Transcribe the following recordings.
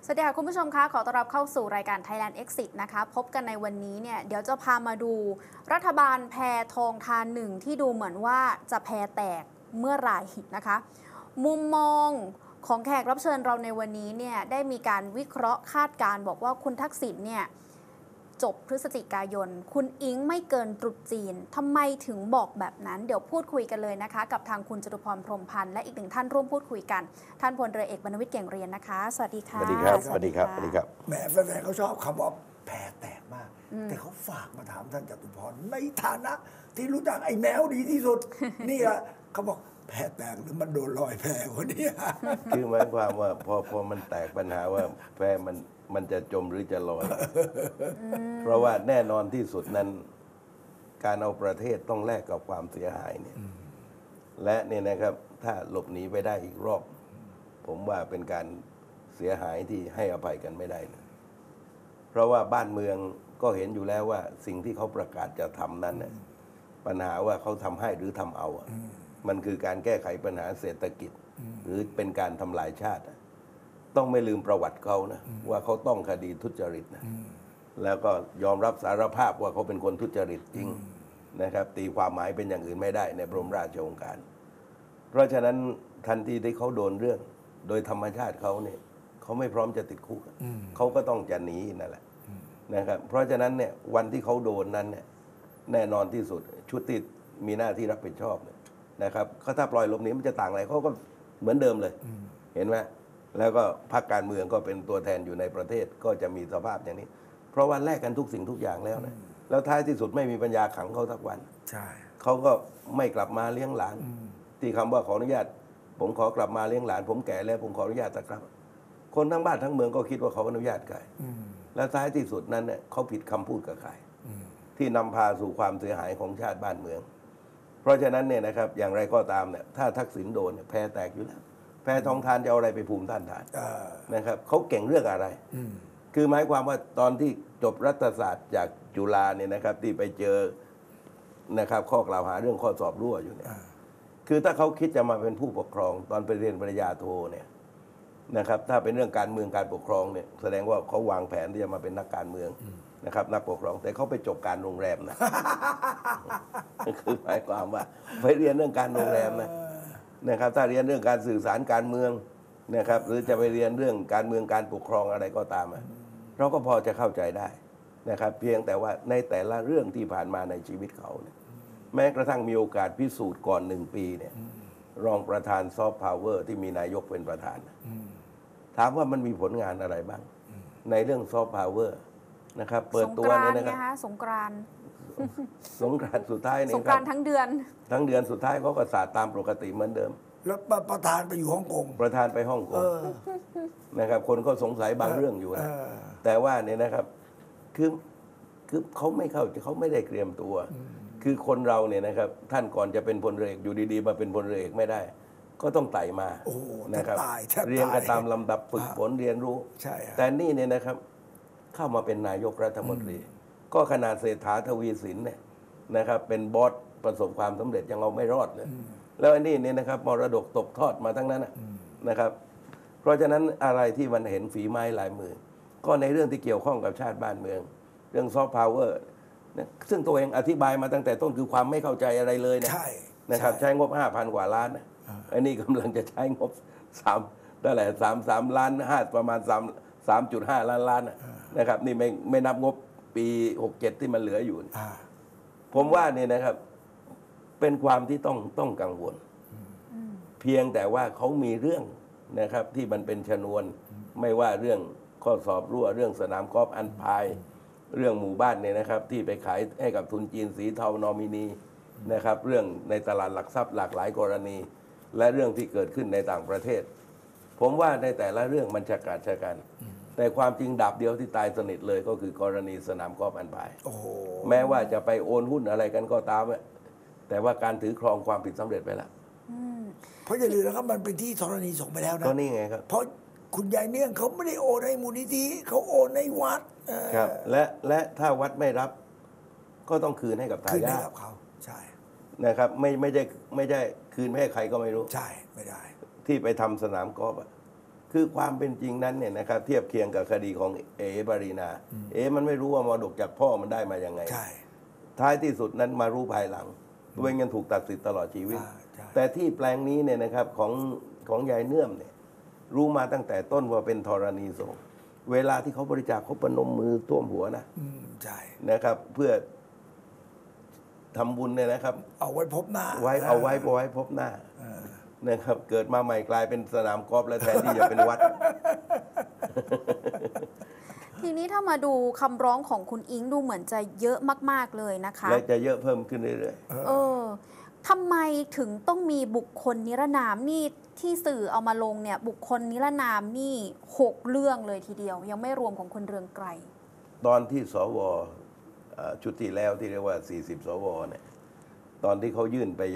สวัสดีค่ะคุณผู้ชมคะขอต้อนรับเข้าสู่รายการ Thailand Exit นะคะพบกันในวันนี้เนี่ยเดี๋ยวจะพามาดูรัฐบาลแพทองทานหนึ่งที่ดูเหมือนว่าจะแพแตกเมื่อไหร่นะคะมุมมองของแขกรับเชิญเราในวันนี้เนี่ยได้มีการวิเคราะห์คาดการณ์บอกว่าคุณทักษิณเนี่ยจบพฤศจิกายนคุณอิงไม่เกินตรุษจีนทำไมถึงบอกแบบนั้นเดี๋ยวพูดคุยกันเลยนะคะกับทางคุณจตุพรพรหมพันธ์และอีกหนึ่งท่านร่วมพูดคุยกันท่านพลเรือเอกบรรณวิทย์เก่งเรียนนะคะสวัสดีค่ะสวัสดีครับสวัสดีครับสวัสดีครับแหมแฟนๆเขาชอบคำว่าแผ่แตกมาก แต่เขาฝากมาถามท่านจตุพรในฐานะ ที่รู้จักไอ้แมวดีที่สุด นี่แหละเขาบอกแผ่แตกหรือมันโดนรอยแผลวันนี้คือหมายความว่าพอมันแตกปัญหาว่าแพมันจะจมหรือจะลอย เพราะว่าแน่นอนที่สุดนั้น การเอาประเทศต้องแลกกับความเสียหายเนี่ยและเนี่ยนะครับถ้าหลบหนีไปได้อีกรอบ ผมว่าเป็นการเสียหายที่ให้อภัยกันไม่ได้นะเพราะว่าบ้านเมืองก็เห็นอยู่แล้วว่าสิ่งที่เขาประกาศจะทำนั้นเนี่ยปัญหาว่าเขาทำให้หรือทำเอามันคือการแก้ไขปัญหาเศรษฐกิจ หรือเป็นการทำลายชาติต้องไม่ลืมประวัติเขานะว่าเขาต้องคดีทุจริตนะแล้วก็ยอมรับสารภาพว่าเขาเป็นคนทุจริตจริงนะครับตีความหมายเป็นอย่างอื่นไม่ได้ในบรมราชโองการ เพราะฉะนั้นทันทีที่เขาโดนเรื่องโดยธรรมชาติเขาเนี่ยเขาไม่พร้อมจะติดคุกเขาก็ต้องจะหนีนั่นแหละนะครับเพราะฉะนั้นเนี่ยวันที่เขาโดนนั้นเนี่ยแน่นอนที่สุดชุดที่มีหน้าที่รับผิดชอบเนี่ยนะครับเขาถ้าปล่อยหลบหนีมันจะต่างอะไรเขาก็เหมือนเดิมเลยเห็นไหมแล้วก็พรรคการเมืองก็เป็นตัวแทนอยู่ในประเทศก็จะมีสภาพอย่างนี้ เพราะว่าแลกกันทุกสิ่งทุกอย่างแล้วนะแล้วท้ายที่สุดไม่มีปัญญาขังเขาสักวันใช่เขาก็ไม่กลับมาเลี้ยงหลานที่คำว่าขออนุญาตผมขอกลับมาเลี้ยงหลานผมแก่แล้วผมขออนุญาตนะครับคนทั้งบ้านทั้งเมืองก็คิดว่าเขาอนุญาตใครแล้วท้ายที่สุดนั้นเนี่ยเขาผิดคำพูดกับใครที่นำพาสู่ความเสียหายของชาติบ้านเมืองเพราะฉะนั้นเนี่ยนะครับอย่างไรก็ตามเนี่ยถ้าทักษิณโดนเนี่ยแพ้แตกอยู่แล้วแพ้ทองทานจะเอาอะไรไปภูมิต้านทานนะครับเขาเก่งเรื่องอะไรคือหมายความว่าตอนที่จบรัฐศาสตร์จากจุฬาเนี่ยนะครับที่ไปเจอนะครับข้อกล่าวหาเรื่องข้อสอบรั่วอยู่เนี่ยคือถ้าเขาคิดจะมาเป็นผู้ปกครองตอนไปเรียนปริญญาโทเนี่ยนะครับถ้าเป็นเรื่องการเมืองการปกครองเนี่ยแสดงว่าเขาวางแผนที่จะมาเป็นนักการเมืองนะครับนักปกครองแต่เขาไปจบการโรงแรมนะคือหมายความว่าไปเรียนเรื่องการโรงแรมนะครับถ้าเรียนเรื่องการสื่อสารการเมืองนะครับหรือจะไปเรียนเรื่องการเมืองการปกครองอะไรก็ตามเราก็พอจะเข้าใจได้นะครับเพียงแต่ว่าในแต่ละเรื่องที่ผ่านมาในชีวิตเขาเนี่ยแม้กระทั่งมีโอกาสพิสูจน์ก่อน1 ปีเนี่ยรองประธานซอฟต์พาวเวอร์ที่มีนายกเป็นประธานถามว่ามันมีผลงานอะไรบ้างในเรื่องซอฟต์พาวเวอร์นะครับเปิดตัวเนี่ยนะครับสงกรานต์สุดท้ายเนี่ยสงกรานต์ทั้งเดือนสุดท้ายเขาก็สาดตามปกติเหมือนเดิมแล้วประธานไปอยู่ฮ่องกงประธานไปฮ่องกงนะครับคนก็สงสัยบางเรื่องอยู่นะแต่ว่าเนี่ยนะครับคือเขาไม่เข้าเขาไม่ได้เตรียมตัวคือคนเราเนี่ยนะครับท่านก่อนจะเป็นพลเรือเอกอยู่ดีๆมาเป็นพลเรือเอกไม่ได้ก็ต้องไต่มานะครับเรียนกันตามลำดับฝึกฝนเรียนรู้แต่นี่เนี่ยนะครับเข้ามาเป็นนายกรัฐมนตรีก็ขนาดเศรษฐาทวีสินเนี่ยนะครับเป็นบอสประสบความสำเร็จยังเอาไม่รอดเลยแล้วอันนี้เนี่ยนะครับมรดกตกทอดมาทั้งนั้นนะครับเพราะฉะนั้นอะไรที่มันเห็นฝีไม้ลายมือก็ในเรื่องที่เกี่ยวข้องกับชาติบ้านเมืองเรื่องซอฟต์พาวเวอร์ซึ่งตัวเองอธิบายมาตั้งแต่ต้นคือความไม่เข้าใจอะไรเลยนะครับใช้งบ 5,000 กว่าล้านอันนี้กำลังจะใช้งบ3ได้แหละ3 ล้าน5ประมาณ3.5 ล้านนะครับนี่ไม่นับงบปี67ที่มันเหลืออยู่ผมว่าเนี่ยนะครับเป็นความที่ต้องกังวลเพียงแต่ว่าเขามีเรื่องนะครับที่มันเป็นชนวนไม่ว่าเรื่องข้อสอบรั่วเรื่องสนามกอล์ฟอันพายเรื่องหมู่บ้านเนี่ยนะครับที่ไปขายให้กับทุนจีนสีเทานอมินีนะครับเรื่องในตลาดหลักทรัพย์หลากหลายกรณีและเรื่องที่เกิดขึ้นในต่างประเทศผมว่าในแต่ละเรื่องมันฉกาจฉกันแต่ความจริงดาบเดียวที่ตายสนิทเลยก็คือกรณีสนามกอล์ฟอันพายแม้ว่าจะไปโอนหุ้นอะไรกันก็ตามแต่ว่าการถือครองความผิดสำเร็จไปแล้วเพราะอย่าลืมนะครับมันเป็นที่ธรณีสงฆ์ไปแล้วนะก็นี่ไงครับเพราะคุณยายเนื่องเขาไม่ได้โอนให้มูลนิธิเขาโอนให้วัดครับและถ้าวัดไม่รับก็ต้องคืนให้กับทายาทเขาใช่นะครับไม่ใช่คืนไม่ให้ใครก็ไม่รู้ใช่ไม่ได้ที่ไปทำสนามกอล์ฟคืคือความเป็นจริงนั้นเนี่ยนะครับเทียบเคียงกับคดีของเอ๋ปรีนามันไม่รู้ว่ามรดกจากพ่อมันได้มายังไงใช่ท้ายที่สุดนั้นมารู้ภายหลังตัวเองยังถูกตัดสิทธิ์ตลอดชีวิตใช่แต่ที่แปลงนี้เนี่ยนะครับของยายเนื่อมเนี่ยรู้มาตั้งแต่ต้นว่าเป็นธรณีสงฆ์เวลาที่เขาบริจาคเขาประนมมือท่วมหัวนะใช่นะครับ เพื่อทำบุญเนี่ยนะครับเอาไว้พบหน้าเอาไว้พบหน้านะครับ เกิดมาใหม่กลายเป็นสนามกอล์ฟแล้วแทนที่จะเป็นวัดทีนี้ถ้ามาดูคำร้องของคุณอิงดูเหมือนจะเยอะมากๆเลยนะคะและจะเยอะเพิ่มขึ้นเรื่อยทำไมถึงต้องมีบุคคลนิรนามนี่ที่สื่อเอามาลงเนี่ยบุคคลนิรนามนี่6เรื่องเลยทีเดียว ยังไม่รวมของคุณเรืองไกรๆ ตอนที่สวชุดที่แล้วที่เรียกว่า 40 สวเนี่ยตอนที่เขายื่นไป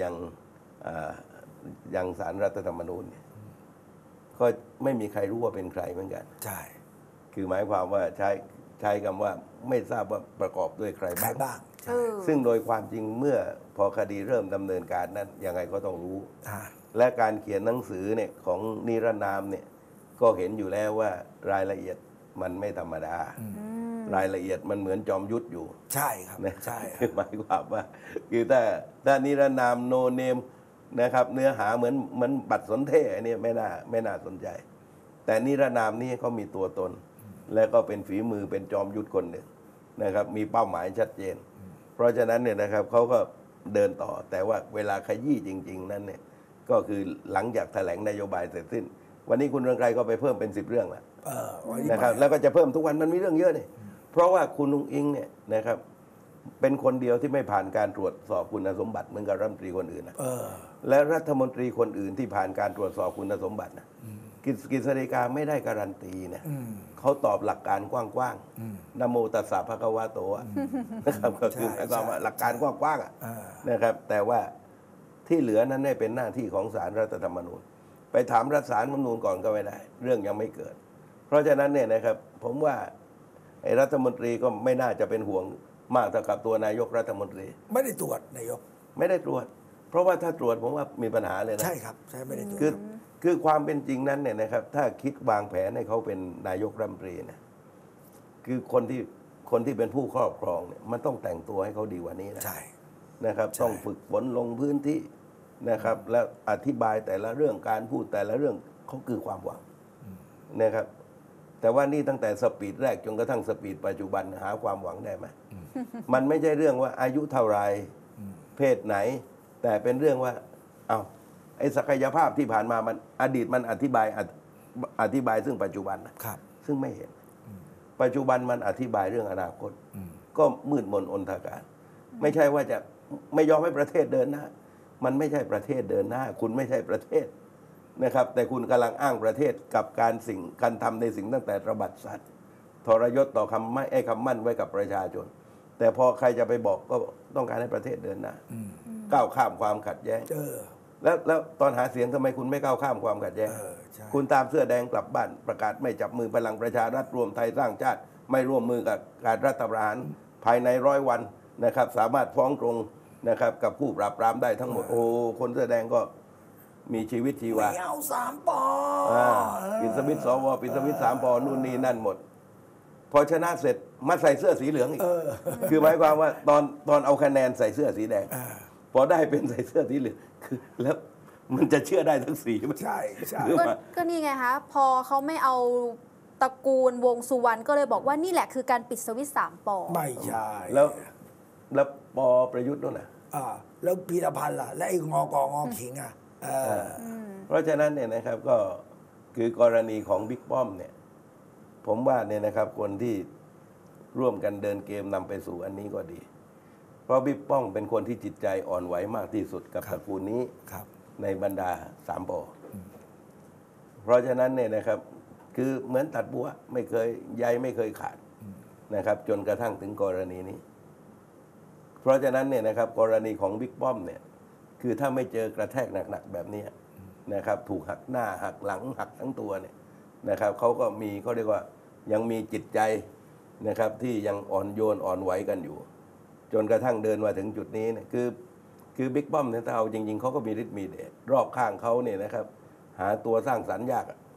ยังศาลรัฐธรรมนูญเนี่ยก็ไม่มีใครรู้ว่าเป็นใครเหมือนกันใช่คือหมายความว่าใช้คำว่าไม่ทราบว่าประกอบด้วยใครใครบ้างบ้างซึ่งโดยความจริงเมื่อพอคดีเริ่มดำเนินการนั้นยังไงก็ต้องรู้อ่าและการเขียนหนังสือเนี่ยของนิรนามเนี่ยก็เห็นอยู่แล้วว่ารายละเอียดมันไม่ธรรมดา รายละเอียดมันเหมือนจอมยุทธอยู่ใช่ครับนะใช่คือหมายความว่าคือถ้านิรนามโนเนมนะครับเนื้อหาเหมือนบัตรสนเทศอันนี้ไม่น่าสนใจ แต่นิรนามนี้เขามีตัวตน และก็เป็นฝีมือเป็นจอมยุทธคนหนึ่งนะครับมีเป้าหมายชัดเจน เพราะฉะนั้นเนี่ยนะครับเขาก็เดินต่อแต่ว่าเวลาขยี้จริง ๆ นั้นเนี่ยก็คือหลังจากแถลงนโยบายเสร็จสิ้น วันนี้คุณเรืองไกรก็ไปเพิ่มเป็น10 เรื่องแล้ววันนี้นะครับแล้วก็จะเพิ่มทุกวันมันมีเรื่องเยอะเนี่ยเพราะว่าคุณนุ้งอิงเนี่ยนะครับเป็นคนเดียวที่ไม่ผ่านการตรวจสอบคุณสมบัติเหมือนกับรัฐมนตรีคนอื่นนะและรัฐมนตรีคนอื่นที่ผ่านการตรวจสอบคุณสมบัตินะกฤษฎีกาไม่ได้การันตีนะเขาตอบหลักการกว้างๆนะโมตัสสะภะคะวะโตอะนะครับก็คือหมายความว่าหลักการกว้างๆอะนะครับแต่ว่าที่เหลือนั้นได้เป็นหน้าที่ของศาลรัฐธรรมนูญไปถามรัฐศาลรัฐธรรมนูญก่อนก็ไม่ได้ เรื่องยังไม่เกิด เพราะฉะนั้นเนี่ยนะครับผมว่าไอ้รัฐมนตรีก็ไม่น่าจะเป็นห่วงมากเท่ากับตัวนายกรัฐมนตรีไม่ได้ตรวจนายกไม่ได้ตรวจ เพราะว่าถ้าตรวจผมว่ามีปัญหาเลยนะใช่ครับใช่ไม่ได้ตรวจคือความเป็นจริงนั้นเนี่ยนะครับถ้าคิดวางแผนให้เขาเป็นนายกรัฐมนตรีนะคือคนที่เป็นผู้ครอบครองเนี่ยมันต้องแต่งตัวให้เขาดีกว่านี้นะใช่นะครับต้องฝึกฝนลงพื้นที่นะครับแล้วอธิบายแต่ละเรื่องการพูดแต่ละเรื่องเขาคือความหวังนะครับแต่ว่านี่ตั้งแต่สปีดแรกจนกระทั่งสปีดปัจจุบันหาความหวังได้ไหมมันไม่ใช่เรื่องว่าอายุเท่าไรเพศไหน แต่เป็นเรื่องว่าเอาไอ้ศักยภาพที่ผ่านมามันอดีตมันอธิบายซึ่งปัจจุบันนะครับ ซึ่งไม่เห็นปัจจุบันมันอธิบายเรื่องอนาคตก็มืดมนอนทการ ไม่ใช่ว่าจะไม่ยอมให้ประเทศเดินหน้ามันไม่ใช่ประเทศเดินหน้า คุณไม่ใช่ประเทศนะครับแต่คุณกำลังอ้างประเทศกับการทำในสิ่งตั้งแต่ตระบัดสัตว์ทรยศต่อคำมั่นไว้กับประชาชน แต่พอใครจะไปบอกก็ต้องการให้ประเทศเดินหน้าก้าวข้ามความขัดแย้งแล้วตอนหาเสียงทำไมคุณไม่ก้าวข้ามความขัดแย้งคุณตามเสื้อแดงกลับบ้านประกาศไม่จับมือพลังประชารัฐรวมไทยสร้างชาติไม่ร่วมมือกับการรัฐประหารภายใน100 วันนะครับสามารถฟ้องตรงนะครับกับผู้ปราบปรามได้ทั้งหมดโอ้คนเสื้อแดงก็มีชีวิตชีวาไม่เอา3 ป. ปิดสวิตช์สวปิดสวิตช์3 ป.นู่นนี่นั่นหมดพอชนะเสร็จมาใส่เสื้อสีเหลืองอีกคือหมายความว่าตอนเอาคะแนนใส่เสื้อสีแดงพอได้เป็นใส่เสื้อสีเหลืองคือแล้วมันจะเชื่อได้ทั้งสีไหมใช่ใช่ก็นี่ไงคะพอเขาไม่เอาตระกูลวงสุวรรณก็เลยบอกว่านี่แหละคือการปิดสวิตช์3 ป. ไม่ใช่แล้วป.ประยุทธ์นู่นน่ะแล้วพีรพันธ์ล่ะและไอ้งอกองอขิงอ่ะเพราะฉะนั้นเนี่ยนะครับก็คือกรณีของบิ๊กป้อมเนี่ยผมว่าเนี่ยนะครับคนที่ร่วมกันเดินเกมนำไปสู่อันนี้ก็ดี เพราะบิ๊กป้อมเป็นคนที่จิตใจอ่อนไหวมากที่สุดกับตระกูลนี้ในบรรดา3 ป.เพราะฉะนั้นเนี่ยนะครับคือเหมือนตัดบัวไม่เคยใยไม่เคยขาดนะครับจนกระทั่งถึงกรณีนี้เพราะฉะนั้นเนี่ยนะครับกรณีของบิ๊กป้อมเนี่ยคือถ้าไม่เจอกระแทกหนักๆแบบนี้นะครับถูกหักหน้าหักหลังหักทั้งตัวเนี่ยนะครับเขาก็มีเขาเรียกว่ายังมีจิตใจนะครับที่ยังอ่อนโยนอ่อนไหวกันอยู่จนกระทั่งเดินมาถึงจุดนี้เนี่ยคือบิ๊กป้อมเนี่ยถ้าเอาจริงๆเขาก็มีฤทธิ์มีเดชรอบข้างเขาเนี่ยนะครับหาตัวสร้างสรรค์ยาก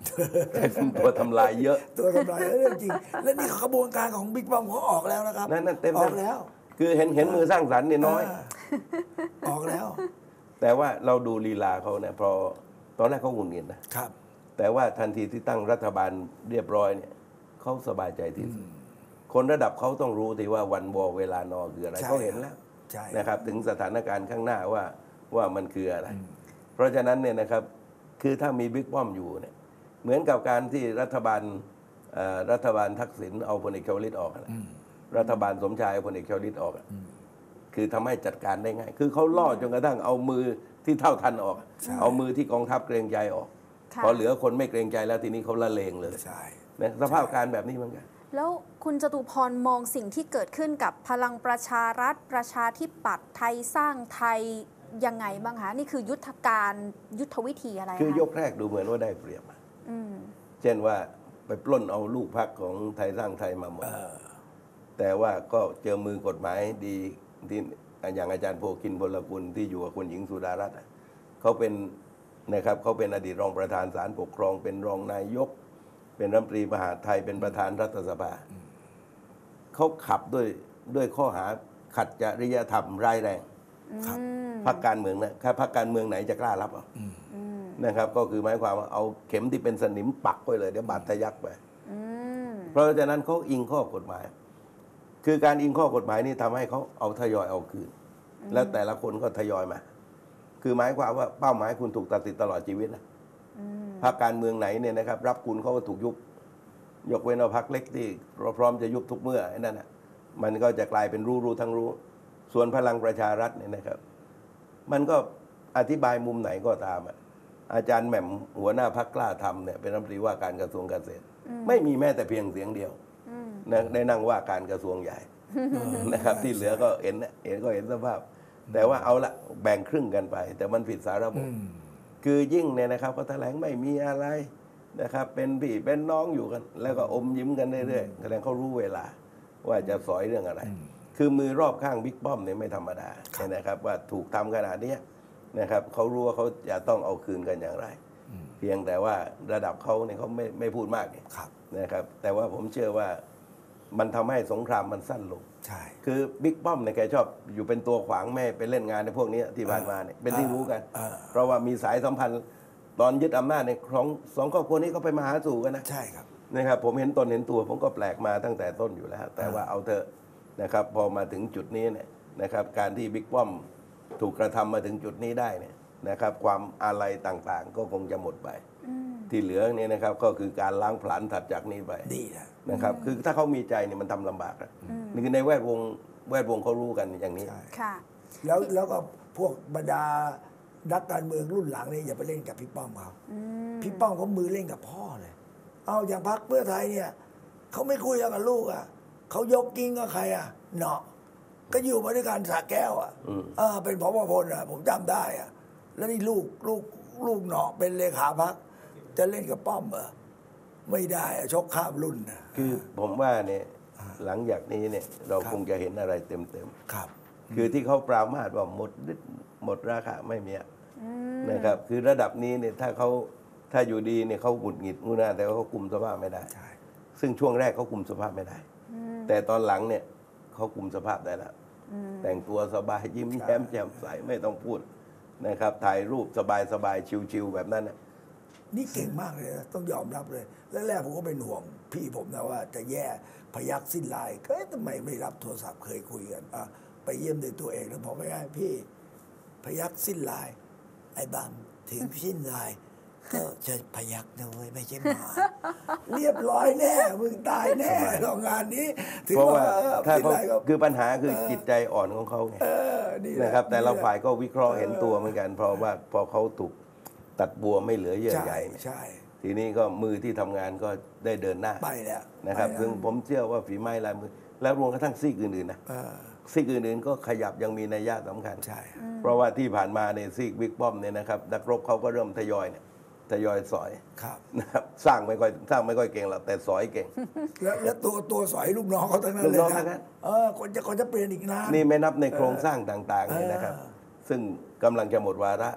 เป็นตัวทำลายเยอะตัวทำลายเรื่องจริง และนี่ขบวนการของบิ๊กป้อมเขาออกแล้วนะครับนั่นเต็มออกแล้วคือเห็นมือสร้างสรรค์เนี่ยน้อยออกแล้วแต่ว่าเราดูลีลาเขาเนี่ยพอตอนแรกเขาหงุดหงิดนะครับ แต่ว่าทันทีที่ตั้งรัฐบาลเรียบร้อยเนี่ยเขาสบายใจที่สุดคนระดับเขาต้องรู้ทีว่าวันวอเวลานอคืออะไรใช่เขาเห็นแล้วใช่นะครับ ถึงสถานการณ์ข้างหน้าว่ามันคืออะไร เพราะฉะนั้นเนี่ยนะครับคือถ้ามีบิ๊กป้อมอยู่เนี่ยเหมือนกับการที่รัฐบาลทักษิณเอาพลเอกชวลิตออกนะรัฐบาลสมชายเอาพลเอกชวลิตออกคือทำให้จัดการได้ง่าย คือเขาล่อจนกระทั่งเอามือที่เท่าทันออก เอามือที่กองทัพเกรงใจออกค่ะพอเหลือคนไม่เกรงใจแล้วทีนี้เขาละเลงเลยใช่นะสภาพการแบบนี้เหมือนกันแล้วคุณจตุพรมองสิ่งที่เกิดขึ้นกับพลังประชารัฐประชาธิปัตย์ไทยสร้างไทยยังไงบ้างคะนี่คือยุทธการยุทธวิธีอะไรคะคือยกแรกดูเหมือนว่าได้เปรียบอืมเช่นว่าไปปล้นเอาลูกพรรคของไทยสร้างไทยมาหมดแต่ว่าก็เจอมือกฎหมายดีที่อย่างอาจารย์โพคินพลกุลที่อยู่กับคุณหญิงสุดารัตน์เขาเป็นนะครับเขาเป็นอดีตรองประธานศาลปกครองเป็นรองนายก เป็นรัฐมนตรีมหาดไทยเป็นประธานรัฐสภาเขาขับด้วยข้อหาขัดจริยธรรมร้ายแรงครับพรรคการเมืองนะถ้าพรรคการเมืองไหนจะกล้ารับอ่ะนะครับ ก็คือหมายความว่าเอาเข็มที่เป็นสนิมปักไว้เลยเดี๋ยวบาดทะยักไป เพราะฉะนั้นเขาอิงข้อกฎหมาย คือการอิงข้อกฎหมายนี่ทำให้เขาเอาทยอยเอาคืน แล้วแต่ละคนก็ทยอยมา คือหมายความว่าเป้าหมายคุณถูกตัดสิทธิ์ตลอดชีวิตนะพรรคการเมืองไหนเนี่ยนะครับ รับคุณเขาก็ถูกยุบ ยกเว้นเอาพรรคเล็กที่พร้อมจะยุบทุกเมื่อไอ้นั่นน่ะมันก็จะกลายเป็นรู้ทั้งรู้ ส่วนพลังประชารัฐเนี่ยนะครับ มันก็อธิบายมุมไหนก็ตามอ่ะอาจารย์แหม่มหัวหน้าพรรคกล้าทำเนี่ยเป็นรัฐมนตรีว่าการกระทรวงเกษตร ไม่มีแม้แต่เพียงเสียงเดียวนะได้นั่งว่าการกระทรวงใหญ่นะครับ ที่เหลือก็เห็นสภาพ แต่ว่าเอาละแบ่งครึ่งกันไป แต่มันผิดสาระบบคือยิ่งเนี่ยนะครับก็แถลงไม่มีอะไรนะครับ เป็นพี่เป็นน้องอยู่กัน แล้วก็อมยิ้มกันเรื่อยๆแสดงเขารู้เวลาว่าจะสอยเรื่องอะไร คือมือรอบข้างบิ๊กป้อมเนี่ยไม่ธรรมดานะครับ ว่าถูกทำขนาดนี้นะครับเขารู้ว่าเขาจะต้องเอาคืนกันอย่างไร เพียงแต่ว่าระดับเขาเนี่ยเขาไม่พูดมากเนี่ยครับนะครับ แต่ว่าผมเชื่อว่ามันทำให้สงครามมันสั้นลงใช่คือบิ๊กป้อมเนี่ยแกชอบอยู่เป็นตัวขวางแม่ไปเล่นงานในพวกนี้ที่ผ่านมาเนี่ยเป็นที่รู้กัน เพราะว่ามีสายสัมพันธ์ตอนยึดอำนาจในของสองครอบครัวนี้ก็ไปมาหาสู่กันนะใช่ครับนะครับผมเห็นตนเห็นตัวผมก็แปลกมาตั้งแต่ต้นอยู่แล้ว แต่ว่าเอาเถอะนะครับพอมาถึงจุดนี้เนี่ยนะครับการที่บิ๊กป้อมถูกกระทำมาถึงจุดนี้ได้เนี่ยนะครับความอาลัยต่างๆ ก็คงจะหมดไปที่เหลือเนี่ยนะครับก็คือการล้างผลาญถัดจากนี้ไปดีนะนะครับคือถ้าเขามีใจเนี่ยมันทำลำบากนะนี่คือในแวดวงเขารู้กันอย่างนี้ค่ะแล้วก็พวกบรรดานักการเมืองรุ่นหลังเนี่ยอย่าไปเล่นกับพี่ป้อมเขาพี่ป้อมเขามือเล่นกับพ่อเลย เอาอย่างพรรคเพื่อไทยเนี่ยเขาไม่คุยกับลูกอ่ะเขายกกิ้งกับใครอ่ะเนาะก็อยู่มาด้วยกันสระแก้วอ่ะเป็นผบ.พลอ่ะผมจำได้อ่ะแล้วนี่ลูกเนาะเป็นเลขาพรรคจะเล่นกับป้อมเหรอไม่ได้อะชกข้ามรุ่นนะคือผมว่าเนี่ยหลังจากนี้เนี่ยเราคงจะเห็นอะไรเต็มครับๆคือที่เขาปรามาสว่าหมดฤทธิ์หมดราคาไม่มีอะนะครับคือระดับนี้เนี่ยถ้าอยู่ดีเนี่ยเขาหงุดหงิดงูนาแต่ว่าเขาคุมสภาพไม่ได้ใช่ซึ่งช่วงแรกเขาคุมสภาพไม่ได้ แต่ตอนหลังเนี่ยเขาคุมสภาพได้แล้วแต่งตัวสบายยิ้มแย้มแจ่มใสไม่ต้องพูดนะครับถ่ายรูปสบายชิวๆแบบนั้นนะนี่เก่งมากเลยนะต้องยอมรับเลยแรกๆผมก็เป็นห่วงพี่ผมนะว่าจะแย่พยักสิ้นลายก็ทำไมไม่รับโทรศัพท์เคยคุยกันไปเยี่ยมด้วยตัวเองแล้วบอกไม่ได้พี่พยักสิ้นลายไอ้บังถึงสิ้นลายก็จะพยักนะเว้ยไม่ใช่หมา เรียบร้อยแน่มึงตายแน่โรงงานนี้ถึงเพราะว่า ถ้าสิ้นเขาลายก็คือปัญหาคือจิตใจอ่อนของเขาไงนี่แหลนะครับแต่ละนี่หฝ่ายก็วิเคราะห์เห็นตัวเหมือนกัน เพราะว่าพอเขาถูกตัดบัวไม่เหลือเยื่อใช่ใยเนี่ยใช่ทีนี้ก็มือที่ทำงานก็ได้เดินหน้าไปแล้วนะครับไปแล้วซึ่งผมเชื่อว่าฝีไม้ลายมือ แล้วรวมกระทั่งซีกอื่นๆนะซีกอื่นๆก็ขยับยังมีนัยยะสำคัญใช่เพราะว่าที่ผ่านมาในซีกบิ๊กป้อมเนี่ยนะครับนักรบเขาก็เริ่มทยอยสอยครับนะครับสร้างไม่ค่อยเก่งหรอกแต่สอยเก่งแล้วตัวสอยลูกน้องเขาทั้งนั้นลูกเลยน้องทั้งนั้นะนคนจะเปลี่ยนอีกนานนี่ไม่นับในโครงสร้างต่างๆเนี่ยนะครับ ซึ่งกำลังจะหมดวาระ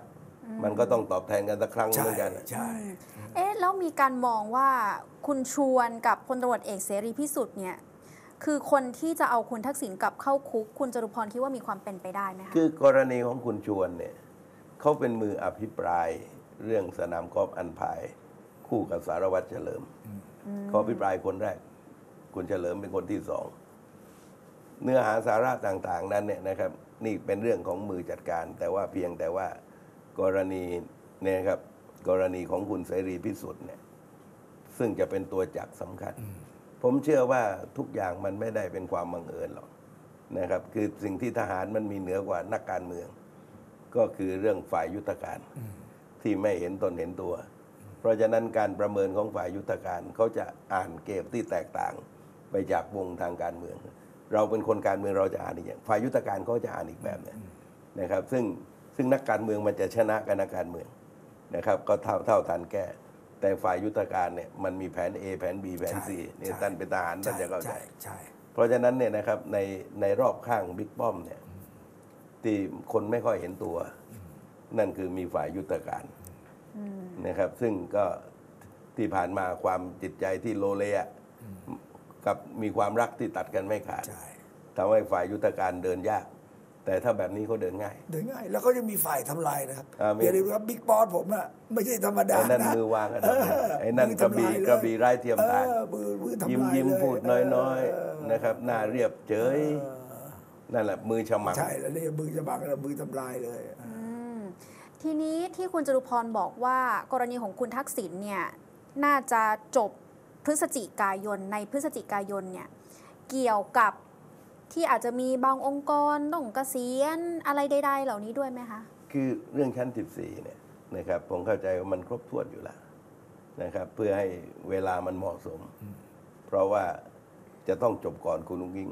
มันก็ต้องตอบแทนกันสักครั้งเหใช่มือนกันใช่เอ๊ะแล้วมีการมองว่าคุณชวนกับพลตำรวจเอกเสรีพิสุทธิ์เนี่ยคือคนที่จะเอาคุณทักษิณกลับเข้าคุกคุณจตุพรคิดว่ามีความเป็นไปได้ไหมคะคือกรณีของคุณชวนเนี่ยเขาเป็นมืออภิปรายเรื่องสนามกอล์ฟอันพาย คู่กับสารวัตรเฉลิมเขาอภิปรายคนแรก คุณเฉลิมเป็นคนที่สองเนื้อหาสาระต่างๆนั้นเนี่ยนะครับนี่เป็นเรื่องของมือจัดการ แต่ว่าเพียงแต่ว่ากรณีเนี่ยครับกรณีของคุณเสรีพิสุทธิ์เนี่ยซึ่งจะเป็นตัวจักรสำคัญ ผมเชื่อว่าทุกอย่างมันไม่ได้เป็นความบังเอิญหรอกนะครับคือสิ่งที่ทหารมันมีเหนือกว่านักการเมือง ก็คือเรื่องฝ่ายยุทธการที่ไม่เห็นตนเห็นตัว เพราะฉะนั้นการประเมินของฝ่ายยุทธการเขาจะอ่านเกมที่แตกต่างไปจากวงทางการเมือง เราเป็นคนการเมืองเราจะอ่านอีกอย่างฝ่ายยุทธการเขาจะอ่านอีกแบบเนี่ยนะครับซึ่งนักการเมืองมันจะชนะกับนักการเมืองนะครับก็เท่าทันแก้แต่ฝ่ายยุทธการเนี่ยมันมีแผน A แผน B แผน C เนี่ยท่านเป็นทหารท่านจะเข้าใจใช่เพราะฉะนั้นเนี่ยนะครับในรอบข้างบิ๊กป้อมเนี่ยที่คนไม่ค่อยเห็นตัว นั่นคือมีฝ่ายยุทธการนะครับ ซึ่งก็ที่ผ่านมาความจิตใจที่โลเลอะกับมีความรักที่ตัดกันไม่ขาดใช่ทำให้ฝ่ายยุทธการเดินยาก แต่ถ้าแบบนี้เขาเดินง่ายเดินง่ายแล้วก็จะมีฝ่ายทำลายนะครับมีอย่าลืมว่าบิ๊กบอสผมอะไม่ใช่ธรรมดาไอ้นั่นนะมือวางกันไอ้นั่นกระบี่ไร้เทียมทานมือทำลายยิ้มเลยพูดน้อยๆนะครับหน้าเรียบเฉยนั่นแหละมือฉมังใช่แล้วนี่มือจะบังแล้วมือทำลายเลยทีนี้ที่คุณจตุพรบอกว่ากรณีของคุณทักษิณเนี่ยน่าจะจบพฤศจิกายนในพฤศจิกายนเนี่ยเกี่ยวกับที่อาจจะมีบางองค์กรต้องเกษียณอะไรใดๆเหล่านี้ด้วยไหมคะคือเรื่องชั้น 14 เนี่ยนะครับผมเข้าใจว่ามันครบถ้วนอยู่แล้วนะครับเพื่อให้เวลามันเหมาะสม เพราะว่าจะต้องจบก่อนคุณลุงยิ่ง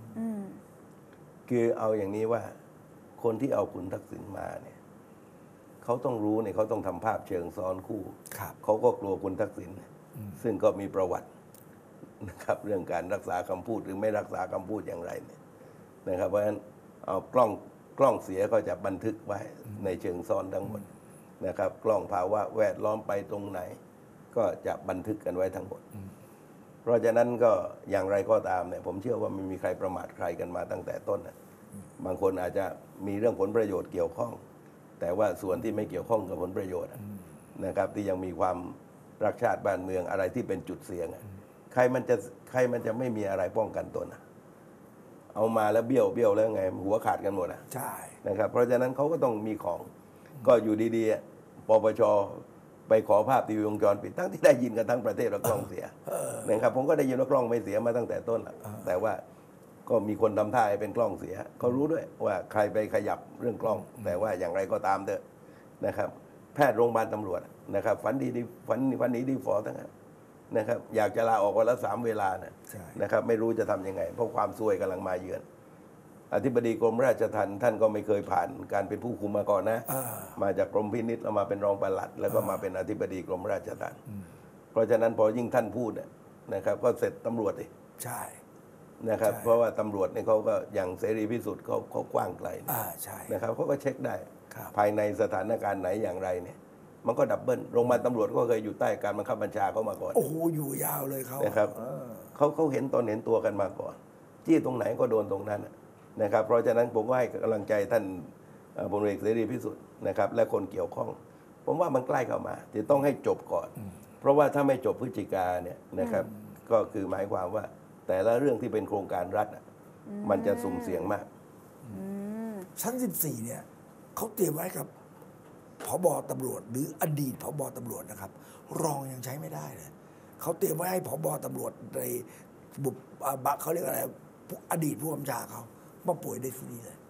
คือเอาอย่างนี้ว่าคนที่เอาคุณทักษิณมาเนี่ยเขาต้องรู้เนี่ยเขาต้องทำภาพเชิงซ้อนคู่ครับเขาก็กลัวคุณทักษิณซึ่งก็มีประวัตินะครับเรื่องการรักษาคำพูดหรือไม่รักษาคำพูดอย่างไรเนี่ยนะครับเพราะฉะนั้นเอากล้องเสียก็จะบันทึกไว้ในเชิงซ้อนทั้งหมดนะครับกล้องภาวะแวดล้อมไปตรงไหน ก็จะบันทึกกันไว้ทั้งหมด เพราะฉะนั้นก็อย่างไรก็ตามเนี่ยผมเชื่อว่าไม่มีใครประมาทใครกันมาตั้งแต่ต้นนะบางคนอาจจะมีเรื่องผลประโยชน์เกี่ยวข้อง แต่ว่าส่วนที่ไม่เกี่ยวข้องกับผลประโยชน์นะครับที่ยังมีความรักชาติบ้านเมืองอะไรที่เป็นจุดเสี่ยงใครมันจะไม่มีอะไรป้องกันตนเอามาแล้วเบี้ยวแล้วไงหัวขาดกันหมดใช่นะครับเพราะฉะนั้นเขาก็ต้องมีของก็อยู่ดีๆปปชไปขอภาพทีวีวงจรปิดทั้งที่ได้ยินกันทั้งประเทศว่ากล้องเสียนะครับผมก็ได้ยินว่ากล้องไม่เสียมาตั้งแต่ต้นแล้วแต่ว่าก็มีคนทำท่าให้เป็นกล้องเสียเขารู้ด้วยว่าใครไปขยับเรื่องกล้อง แต่ว่าอย่างไรก็ตามเถอะนะครับแพทย์โรงพยาบาลตำรวจนะครับฝันดีดีฟอทั้งนั้นนะครับอยากจะลาออกวันละ3 เวลานะครับไม่รู้จะทำยังไงเพราะความซวยกำลังมาเยือนอธิบดีกรมราชทัณฑ์ท่านก็ไม่เคยผ่านการเป็นผู้คุมมาก่อนนะมาจากกรมพินิจแล้วมาเป็นรองปลัดแล้วก็มาเป็นอธิบดีกรมราชทัณฑ์เพราะฉะนั้นพอยิ่งท่านพูดนะครับก็เสร็จตำรวจดิใช่นะครับเพราะว่าตำรวจเนี่ยเขาก็อย่างเสรีพิสุทธิ์เขากว้างไกลใช่นะครับเขาก็เช็คได้ครับภายในสถานการณ์ไหนอย่างไรเนี่ยมันก็ดับเบิลโรงพยาบาลตำรวจก็เคยอยู่ใต้การบังคับบัญชาเขามาก่อนโอ้โหอยู่ยาวเลยเขานะครับเขาเห็นตนเห็นตัวกันมาก่อนจี้ตรงไหนก็โดนตรงนั้นนะครับเพราะฉะนั้นผมก็ให้กำลังใจท่านพลเอกเสรีพิสุทธิ์นะครับและคนเกี่ยวข้อง ผมว่ามันใกล้เข้ามาจะต้องให้จบก่อน เพราะว่าถ้าไม่จบพฤศจิกาเนี่ยนะครับก็คือหมายความว่าแต่ละเรื่องที่เป็นโครงการรัฐมันจะสุ่มเสี่ยงมากชั้น 14 เนี่ยเขาเตรียมไว้กับผบ.ตำรวจหรืออดีตผบ.ตำรวจนะครับ รองยังใช้ไม่ได้เลยเขาเตรียมไว้ให้ผบ.ตำรวจในบุบเขาเรียกอะไรอดีตผู้กำกับเขามาป่วยได้ที่นี่เลย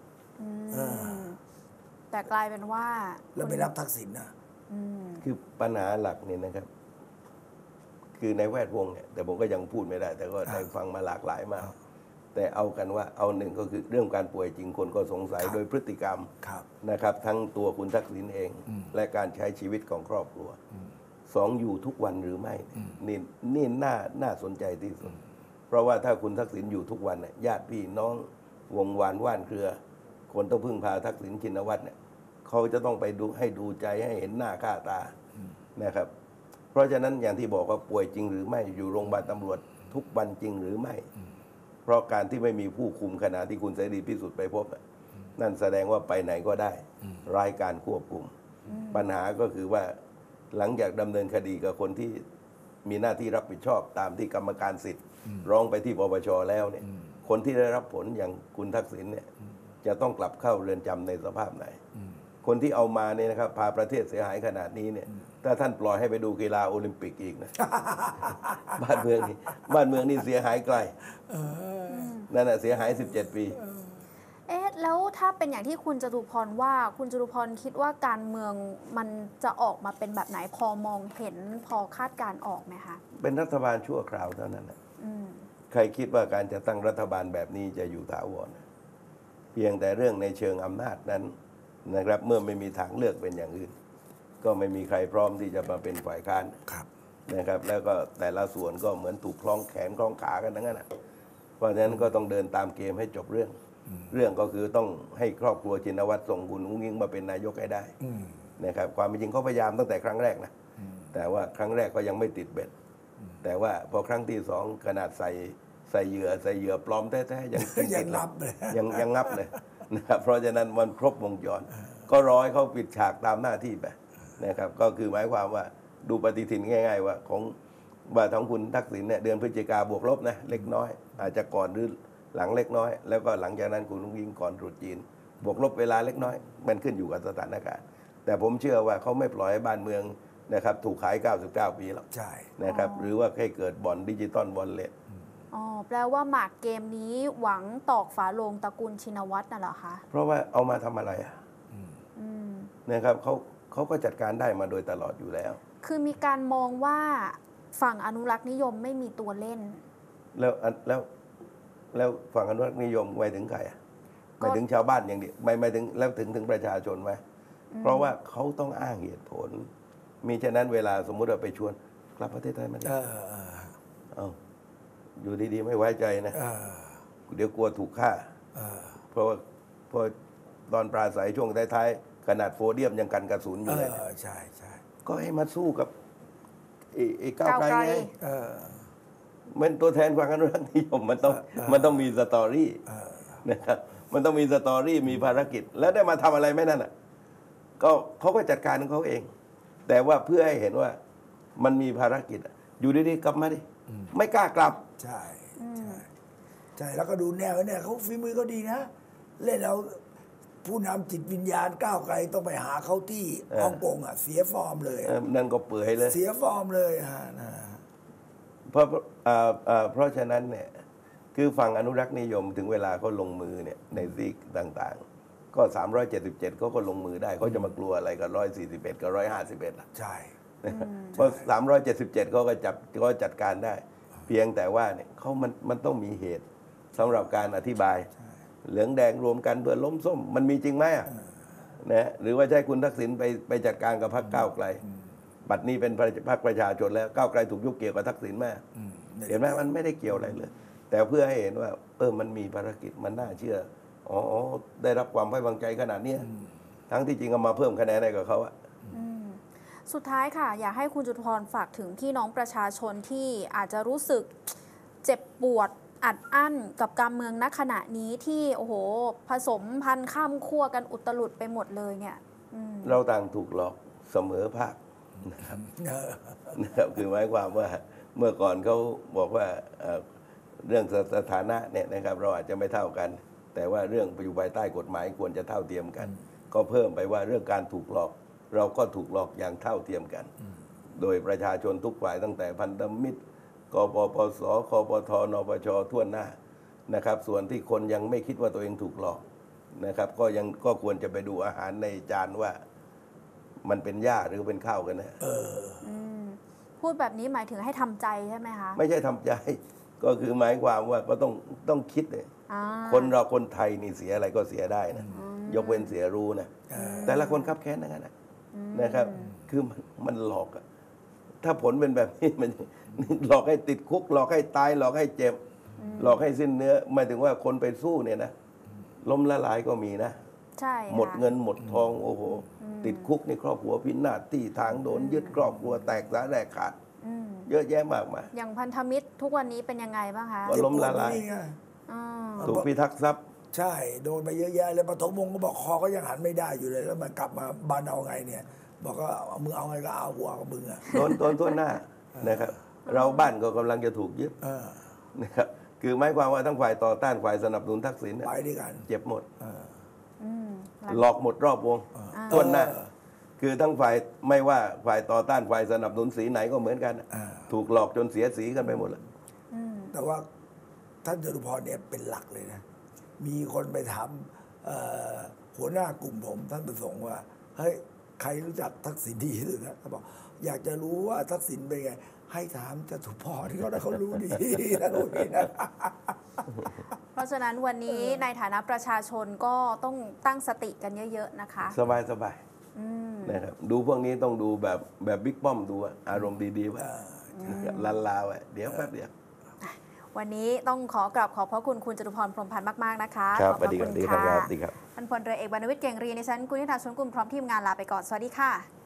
แต่กลายเป็นว่าแล้วไปรับทักษิณนะคือปัญหาหลักเนี่ยนะครับ คือในแวดวงเนี่ยแต่ผมก็ยังพูดไม่ได้ แต่ก็ได้ฟังมาหลากหลายมาก แต่เอากันว่าเอาหนึ่งก็คือเรื่องการป่วยจริงคนก็สงสัยโดยพฤติกรรมนะครับ ทั้งตัวคุณทักษิณเอง และการใช้ชีวิตของครอบครัว2อยู่ทุกวันหรือไม่นี่น่าสนใจที่สุดเพราะว่าถ้าคุณทักษิณอยู่ทุกวันเนี่ยญาติพี่น้องวงวานว่านเครือ คนต้องพึ่งพาทักษิณชินวัตรเนี่ยเขาจะต้องไปดูให้ดูใจให้เห็นหน้าค่าตานะครับ เพราะฉะนั้นอย่างที่บอกว่าป่วยจริงหรือไม่อยู่โรงพยาบาลตำรวจทุกวันจริงหรือไม่ เพราะการที่ไม่มีผู้คุมขณะที่คุณเสรีพิสุทธิ์ไปพบนั่นแสดงว่าไปไหนก็ได้ไร้การควบคุม ปัญหาก็คือว่าหลังจากดำเนินคดีกับคนที่มีหน้าที่รับผิดชอบตามที่กรรมการสิทธิ์ร้องไปที่ปปชแล้วเนี่ยคนที่ได้รับผลอย่างคุณทักษิณเนี่ยจะต้องกลับเข้าเรือนจำในสภาพไหน คนที่เอามาเนี่ยนะครับพาประเทศเสียหายขนาดนี้เนี่ยถ้าท่านปล่อยให้ไปดูกีฬาโอลิมปิกอีกนะ บ้านเมืองนี่เสียหายไกลนั่นแหะเสียหาย17 ปีแล้วถ้าเป็นอย่างที่คุณจตุพรว่าคุณจตุพรคิดว่าการเมืองมันจะออกมาเป็นแบบไหนพอมองเห็นพอคาดการณ์ออกไหมคะเป็นรัฐบาลชั่วคราวเท่านั้นนะใครคิดว่าการจะตั้งรัฐบาลแบบนี้จะอยู่ถาวรเพียงแต่เรื่องในเชิงอำนาจนั้นนะครับเมื่อไม่มีทางเลือกเป็นอย่างอื่น ก็ไม่มีใครพร้อมที่จะมาเป็นฝ่ายค้านนะครับ แล้วก็แต่ละส่วนก็เหมือนถูกคล้องแขนคล้องขากันทั้งนั้นเพราะฉะนั้นก็ต้องเดินตามเกมให้จบเรื่องก็คือต้องให้ครอบครัวชินวัตรส่งคุณอุ้งอิงมาเป็นนายกให้ได้นะครับความเป็นจริงเขาพยายามตั้งแต่ครั้งแรกนะแต่ว่าครั้งแรกก็ยังไม่ติดเบ็ดแต่ว่าพอครั้งที่2ขนาดใส่เหยื่อปลอมแท้ๆยังงับเลยยังงับเลยนะครับเพราะฉะนั้นมันครบวงจรก็รอให้เขาปิดฉากตามหน้าที่ไปนะครับก็คือหมายความว่าดูปฏิทินง่ายๆว่าของคุณทักษิณเนี่ยเดือนพฤศจิกาบวกลบนะเล็กน้อยอาจจะก่อนหรือหลังเล็กน้อยแล้วก็หลังจากนั้นคุณอุ้งอิงก่อนตรุษจีนบวกลบเวลาเล็กน้อยมันขึ้นอยู่กับสถานการณ์แต่ผมเชื่อว่าเขาไม่ปล่อยให้บ้านเมืองนะครับถูกขาย99 ปีหรอกใช่นะครับหรือว่าให้เกิดบ่อนดิจิตอลบอลเล็ตแปลว่าหมากเกมนี้หวังตอกฝาโลงตระกูลชินวัตรน่ะเหรอคะเพราะว่าเอามาทำอะไรนะครับเขาก็จัดการได้มาโดยตลอดอยู่แล้วคือมีการมองว่าฝั่งอนุรักษ์นิยมไม่มีตัวเล่นแล้วฝั่งอนุรักษ์นิยมหมายถึงใครหมายถึงชาวบ้านอย่างเดียวไม่ถึงแล้วถึงประชาชนไหมเพราะว่าเขาต้องอ้างเหตุผลมีฉะนั้นเวลาสมมุติเราไปชวนกลับประเทศไทยมาอยู่ดีๆไม่ไว้ใจนะเดี๋ยวกลัวถูกฆ่าเพราะตอนปราศัยช่วงท้ายๆขนาดโฟเดียมยังกันกระสุนอยู่เลยใช่ก็ให้มาสู้กับก้าวไกลไงมันตัวแทนความอนุรักษ์นิยมมันต้องมีสตอรี่นะครับมันต้องมีสตอรี่มีภารกิจแล้วได้มาทำอะไรไหมนั่นก็เขาก็จัดการของเขาเองแต่ว่าเพื่อให้เห็นว่ามันมีภารกิจอยู่ดีๆกลับมาดิไม่กล้ากลับใช่แล้วก็ดูแนวเนี่ยเขาฝีมือเขาดีนะเล่นเอาผู้นำจิตวิญญาณก้าวไกลต้องไปหาเขาที่ฮ่องกงเสียฟอร์มเลยนั่นก็เปื่อยเลยเสียฟอร์มเลยเพราะฉะนั้นเนี่ยคือฝั่งอนุรักษ์นิยมถึงเวลาเขาลงมือเนี่ยในซีกต่างๆก็377เขาก็ลงมือได้เขาจะมากลัวอะไรกับ141กับ151ล่ะใช่เพราะ377เขาก็จัดการได้เพียงแต่ว่าเนี่ยมันต้องมีเหตุสำหรับการอธิบายเหลืองแดงรวมกันเพื่อล้มส้มมันมีจริงไหมนะหรือว่าใช่คุณทักษิณไปจัดการกับพรรคก้าวไกลบัดนี้เป็นพรรคประชาชนแล้วก้าวไกลถูกยุบเกี่ยวกับทักษิณแม่เห็นไหมมันไม่ได้เกี่ยวอะไรเลยแต่เพื่อให้เห็นว่ามันมีภารกิจมันน่าเชื่อได้รับความไว้วางใจขนาดนี้ทั้งที่จริงเอามาเพิ่มคะแนนให้กับเขาสุดท้ายค่ะอยากให้คุณจตุพรฝากถึงพี่น้องประชาชนที่อาจจะรู้สึกเจ็บปวดอัดอั้นกับการเมืองณขณะนี้ที่โอ้โหผสมพันธุ์ข้ามขั้วกันอุตลุดไปหมดเลยเนี่ยเราต่างถูกหลอกเสมอภาคนะครับคือหมายความว่าเมื่อก่อนเขาบอกว่าเรื่องสถานะเนี่ยนะครับเราอาจจะไม่เท่ากันแต่ว่าเรื่องอยู่ภายใต้กฎหมายควรจะเท่าเทียมกันก็เพิ่มไปว่าเรื่องการถูกหลอกเราก็ถูกหลอกอย่างเท่าเทียมกันโดยประชาชนทุกฝ่ายตั้งแต่พันธมิตรกปปสคปทนปชทั่วหน้านะครับส่วนที่คนยังไม่คิดว่าตัวเองถูกหลอกนะครับก็ควรจะไปดูอาหารในจานว่ามันเป็นหญ้าหรือเป็นข้าวกันนะพูดแบบนี้หมายถึงให้ทำใจใช่ไหมคะไม่ใช่ทำใจก็คือหมายความว่าก็ต้องคิดเลยคนไทยนี่เสียอะไรก็เสียได้นะยกเว้นเสียรู้นะแต่ละคนคับแค้นนะครับคือมันหลอกถ้าผลเป็นแบบนี้มันหลอกให้ติดคุกหลอกให้ตายหลอกให้เจ็บหลอกให้สิ้นเนื้อหมายถึงว่าคนไปสู้เนี่ยนะล้มละลายก็มีนะใช่หมดค่ะเงินหมดทองโอ้โหติดคุกในครอบครัวพินาศที่ทางโดนยึดครอบครัวแตกสาแหลกขาดอืมเยอะแยะมากมายอย่างพันธมิตรทุกวันนี้เป็นยังไงบ้างคะก็ล้มละลายนี่ไงอืมถูกพิทักษ์ทรัพย์ใช่โดนไปเยอะแยะเลยปฐมวงศ์ก็บอกคอก็ยังหันไม่ได้อยู่เลยแล้วมันกลับมาบ้านเอาไงเนี่ย บอกก็มึงเอาไงก็เอาหัวกับมึงอ่ะโดนทั่วหน้านะครับ เราบ้านก็กำลังจะถูกยึดเออนะครับคือหมายความว่าทั้งฝ่ายต่อต้านฝ่ายสนับสนุนทักษิณเนี่ยไปด้วยกันเจ็บหมดอืมหลอกหมดรอบวงทั่วหน้า คือทั้งฝ่ายไม่ว่าฝ่ายต่อต้านฝ่ายสนับสนุนสีไหนก็เหมือนกัน ถูกหลอกจนเสียสีกันไปหมดแล้วแต่ว่าท่านจตุพรเนี่ยเป็นหลักเลยนะ มีคนไปถามหัวหน้ากลุ่มผมท่านประสงค์ว่าเฮ้ยใครรู้จักทักษิณดีที่สุดนะเขาบอกอยากจะรู้ว่าทักษิณเป็นไง ให้ถามจตุพรที่เขารู้ดีนะรู้ดีนะเพราะฉะนั้นวันนี้ในฐานะประชาชนก็ต้องตั้งสติกันเยอะๆนะคะสบายนะครับดูพวกนี้ต้องดูแบบบิ๊กป้อมดูอะอารมณ์ดีๆไว้ลันลาไว้เดี๋ยวแป๊บเดียววันนี้ต้องขอกราบขอบพระคุณคุณจตุพรพรหมพันธ์มากๆนะคะครับขอบพระสวัคุณสดีครับค่ะสวัสดีครับท่านพลเรือเอกวรรณวิทย์เก่งเรียนดิฉันกุณิธาชนกุลพร้อมทีมงานลาไปก่อนสวัสดีค่ะ